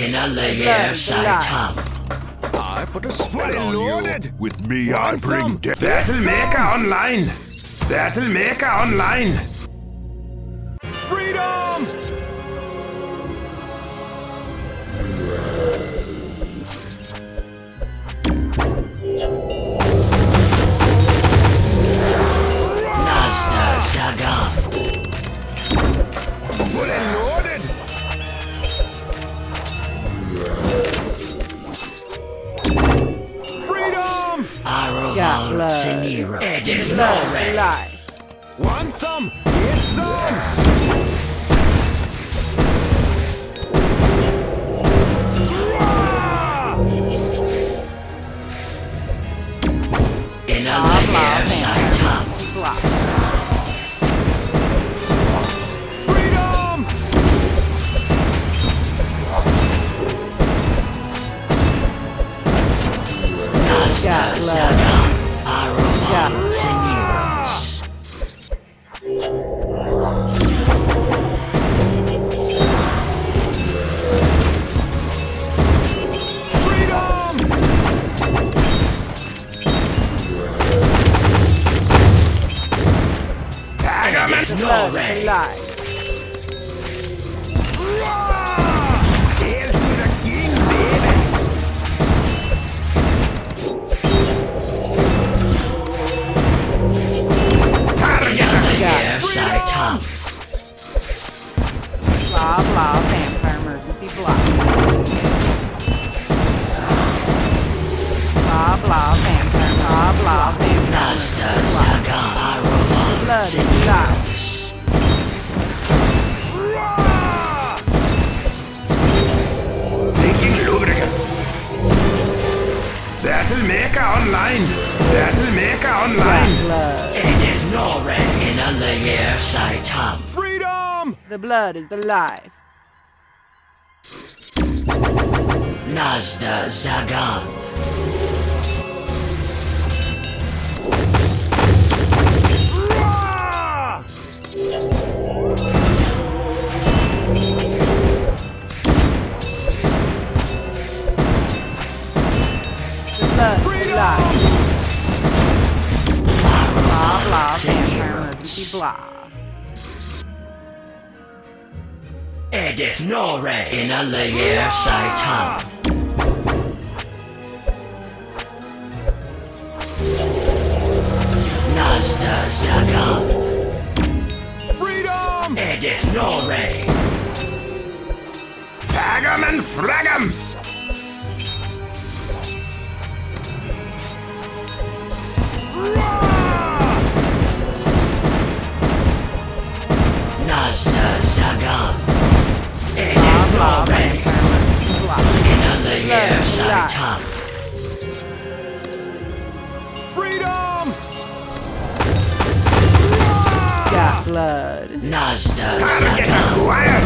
in a layer Chateau. I put a spell on you. With me, I bring death. Battlemaker online. Battlemaker online. Freedom! Full and loaded. Freedom! Got Seniro. Want some? Get some! In a layer Chateau. Freedom! Nasta Saga. Aroma Seniros. Freedom! Tag him and No ray. hail to the king, baby. In a layer Chateau. Blah, vampire emergency blah. Blah, vampire, vampire. Nasta Saga. Aroma Seniros. Taking lubricant. Battlemaker online. Battlemaker online. Edit Nore in a layer Chateau. Freedom! The blood is the life. Nazda Zagan. The blood is the life. Blah, vampire emergency blah. Edit Nore in a layer Chateau. Nazda Zagan. Freedom! Edit Nore. Tag him and frag him. Nazda Zagan. Edit Blah, Nore vampire emergency blah. in a layer Chateau. Freedom! Got blood. Nazda Target Zagan. acquired.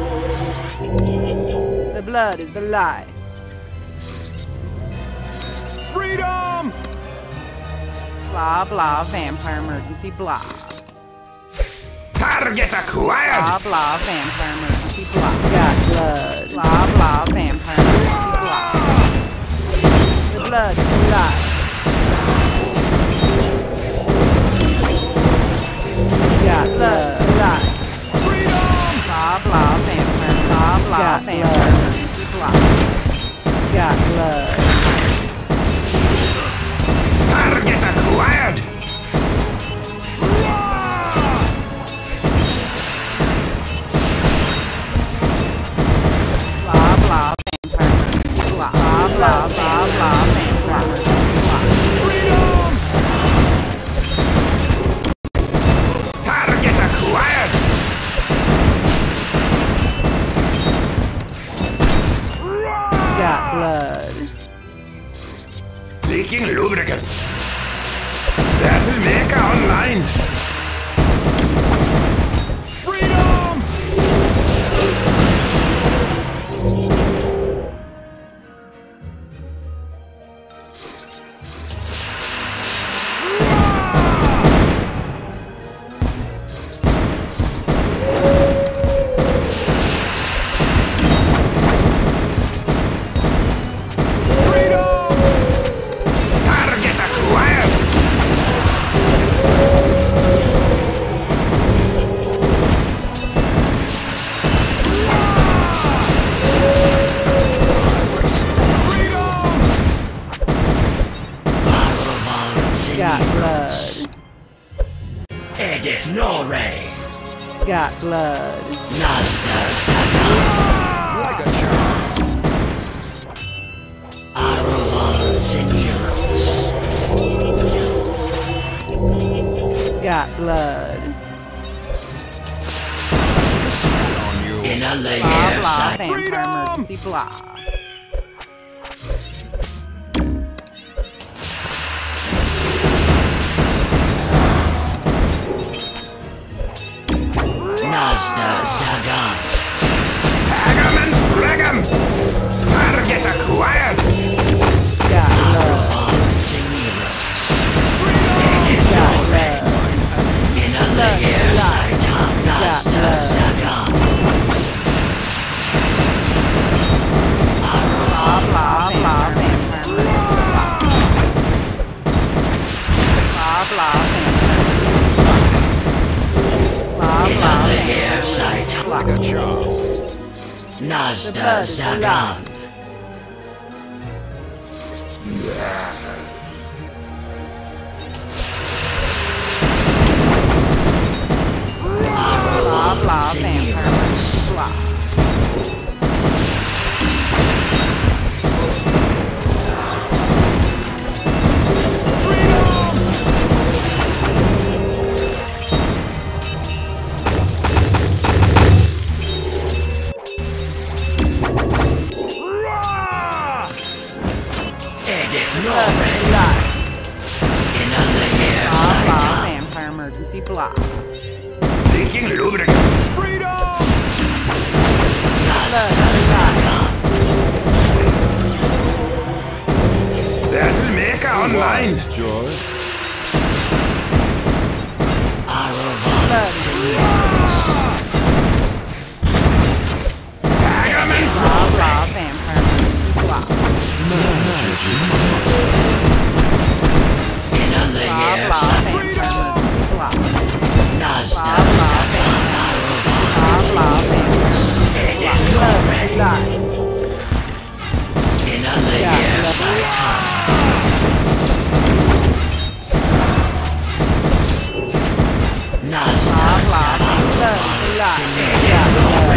The blood is the life. Freedom! Blah, vampire emergency blah. Target acquired. Blah, vampire emergency blah. Got blood. Blah, vampire emergency blah. The blood is the life. Got blood, life. Freedom! Blah, vampire, vampire emergency blah. Got blood. Target acquired. Blah, vampire emergency blah. Blah, vampire emergency blah. Freedom! Target acquired. Got blood. Taking lubricant. Battlemaker online. Freedom! Got blood. Edith Norre. Got blood. Nazda Sagan. Like a charm. Arovan Seniros. Got blood. On you. In a Blah, layer blah, side. vampire emergency, blah. Nazda Sagan. Tag 'em and frag 'em! Target acquired! Got blood. Arovan Seniros. Got blood. In a layer side. Nazda Sagan. Blah, blah, blah, vampire emergency, blah. Blah, blah, vampire In a layer side. Like a charm. Nazda blood is Sagan. blah, blah, vampire emergency, blah. Edith Blood Norre. is blood. In a layer Blah, blah, side. vampire emergency, blah. Taking lubricant. Freedom! Nazda Sagan. That'll make her online. Joy. Arovan Blood. Seniros. Tag 'em and Blah, blah, vampire emergency, blah. In a Blah, layer blah, side. vampire emergency, blah. Nazda Blah, blah, Sagan. Blah, blah, vampire Edith blood is Norre. blood. In a layer side. Nazda Blah, blah, Sagan. blood is blood. Edith Norre.